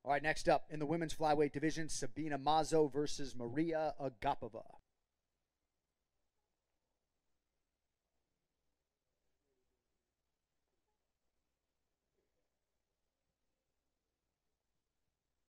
All right, next up in the women's flyweight division, Sabina Mazo versus Mariya Agapova.